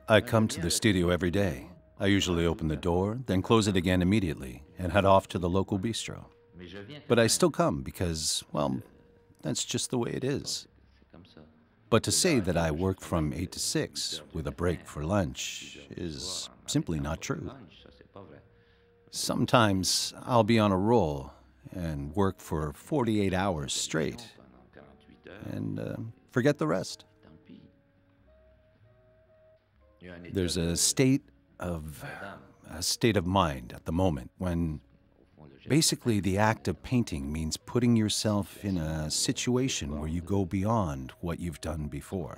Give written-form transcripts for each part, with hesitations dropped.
I come to the studio every day. I usually open the door, then close it again immediately, and head off to the local bistro. But I still come because, well, that's just the way it is. But to say that I work from 8 to 6 with a break for lunch is simply not true. Sometimes I'll be on a roll and work for 48 hours straight and forget the rest. There's a state of mind at the moment when basically the act of painting means putting yourself in a situation where you go beyond what you've done before,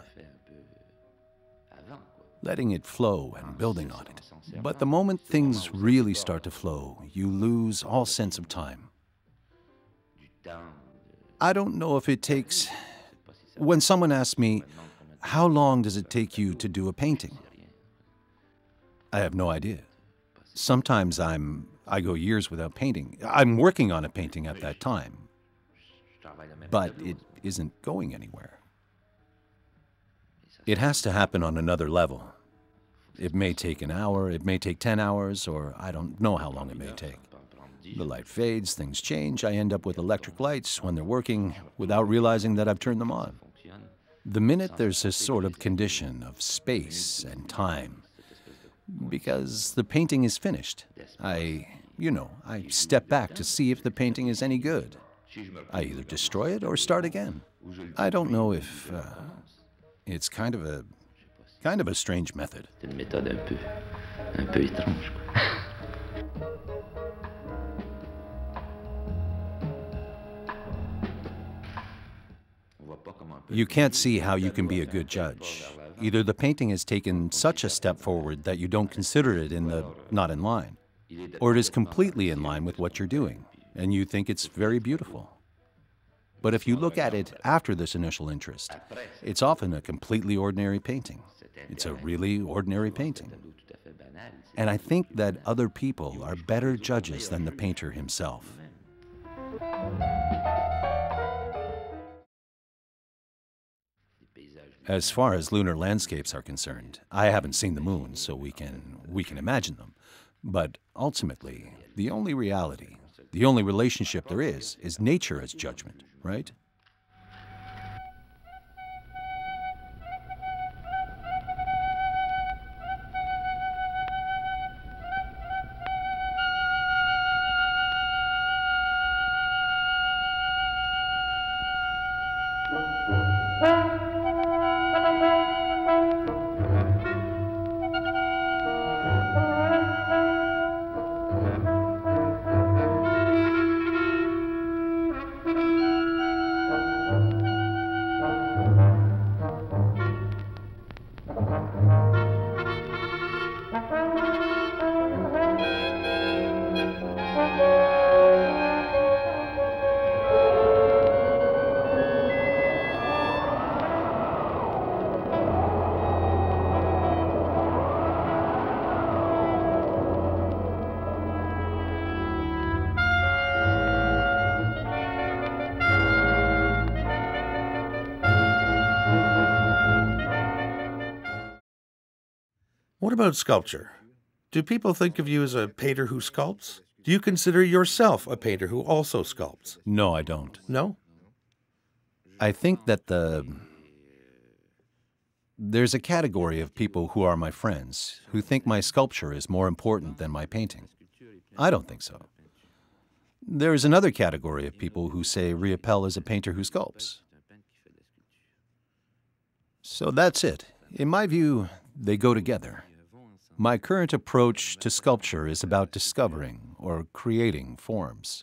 letting it flow and building on it. But the moment things really start to flow, you lose all sense of time. I don't know if it takes... When someone asks me, how long does it take you to do a painting? I have no idea. Sometimes I go years without painting. I'm working on a painting at that time, but it isn't going anywhere. It has to happen on another level. It may take an hour, it may take 10 hours, or I don't know how long it may take. The light fades, things change, I end up with electric lights when they're working without realizing that I've turned them on. The minute there's this sort of condition of space and time, because the painting is finished, I step back to see if the painting is any good. I either destroy it or start again. I don't know if it's kind of a strange method. C'est une méthode un peu étrange, quoi. You can't see how you can be a good judge. Either the painting has taken such a step forward that you don't consider it not in line, or it is completely in line with what you're doing, and you think it's very beautiful. But if you look at it after this initial interest, it's often a completely ordinary painting. It's a really ordinary painting. And I think that other people are better judges than the painter himself. As far as lunar landscapes are concerned, I haven't seen the moon, so we can imagine them. But ultimately, the only reality, the only relationship there is nature as judgment, right? What about sculpture? Do people think of you as a painter who sculpts? Do you consider yourself a painter who also sculpts? No, I don't. No? I think that there's a category of people who are my friends who think my sculpture is more important than my painting. I don't think so. There's another category of people who say Riopelle is a painter who sculpts. So that's it. In my view, they go together. My current approach to sculpture is about discovering or creating forms.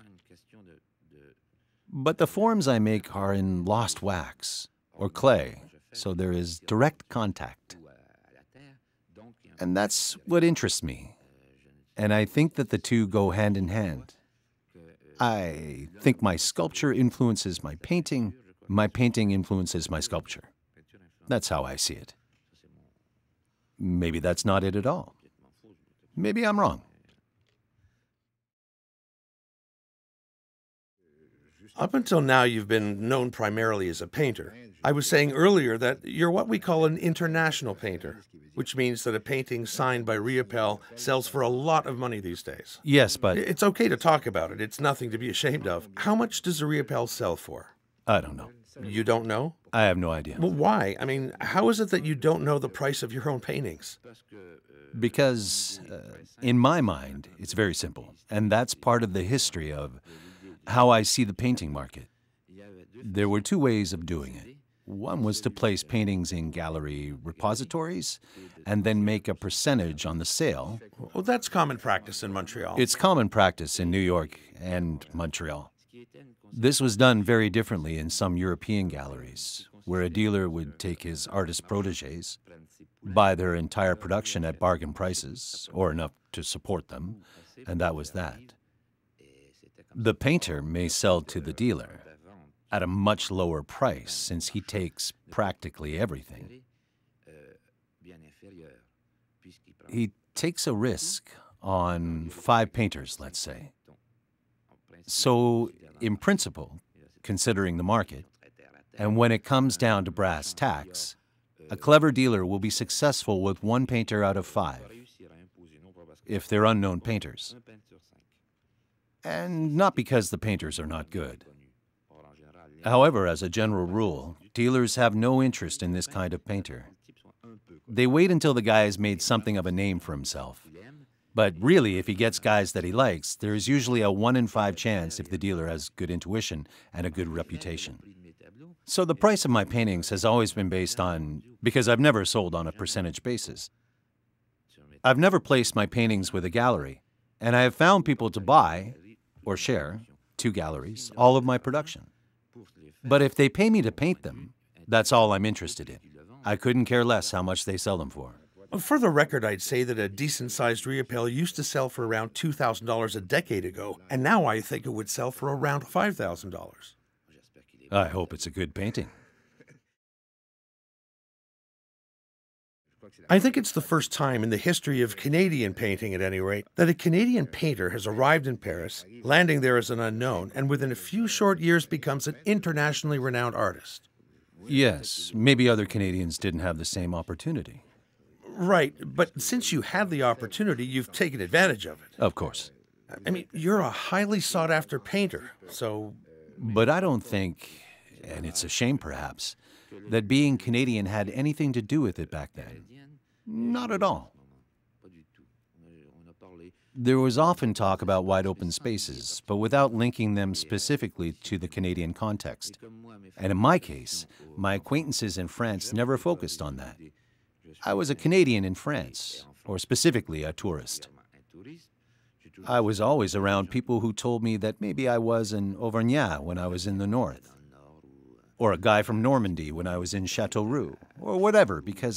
But the forms I make are in lost wax or clay, so there is direct contact. And that's what interests me. And I think that the two go hand in hand. I think my sculpture influences my painting influences my sculpture. That's how I see it. Maybe that's not it at all. Maybe I'm wrong. Up until now, you've been known primarily as a painter. I was saying earlier that you're what we call an international painter, which means that a painting signed by Riopelle sells for a lot of money these days. Yes, but It's okay to talk about it. It's nothing to be ashamed of. How much does a Riopelle sell for? I don't know. You don't know? I have no idea. Well, why? I mean, how is it that you don't know the price of your own paintings? Because, in my mind, it's very simple. And that's part of the history of how I see the painting market. There were two ways of doing it. One was to place paintings in gallery repositories and then make a percentage on the sale. Well, that's common practice in Montreal. It's common practice in New York and Montreal. This was done very differently in some European galleries, where a dealer would take his artist protégés, buy their entire production at bargain prices, or enough to support them, and that was that. The painter may sell to the dealer at a much lower price since he takes practically everything. He takes a risk on 5 painters, let's say. So, in principle, considering the market, and when it comes down to brass tacks, a clever dealer will be successful with 1 painter out of 5, if they're unknown painters. And not because the painters are not good. However, as a general rule, dealers have no interest in this kind of painter. They wait until the guy has made something of a name for himself. But really, if he gets guys that he likes, there is usually a 1 in 5 chance if the dealer has good intuition and a good reputation. So the price of my paintings has always been based on, because I've never sold on a percentage basis. I've never placed my paintings with a gallery, and I have found people to buy, or share, 2 galleries, all of my production. But if they pay me to paint them, that's all I'm interested in. I couldn't care less how much they sell them for. For the record, I'd say that a decent-sized Riopelle used to sell for around $2,000 a decade ago, and now I think it would sell for around $5,000. I hope it's a good painting. I think it's the first time in the history of Canadian painting, at any rate, that a Canadian painter has arrived in Paris, landing there as an unknown, and within a few short years becomes an internationally renowned artist. Yes, maybe other Canadians didn't have the same opportunity. Right, but since you had the opportunity, you've taken advantage of it. Of course. I mean, you're a highly sought-after painter, so... But I don't think, and it's a shame perhaps, that being Canadian had anything to do with it back then. Not at all. There was often talk about wide open spaces, but without linking them specifically to the Canadian context. And in my case, my acquaintances in France never focused on that. I was a Canadian in France, or specifically a tourist. I was always around people who told me that maybe I was an Auvergnat when I was in the north, or a guy from Normandy when I was in Châteauroux, or whatever, because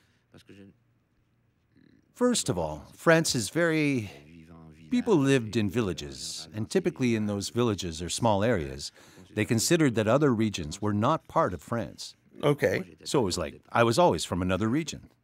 First of all, France is very... People lived in villages, and typically in those villages or small areas, they considered that other regions were not part of France. Okay. So it was like I was always from another region.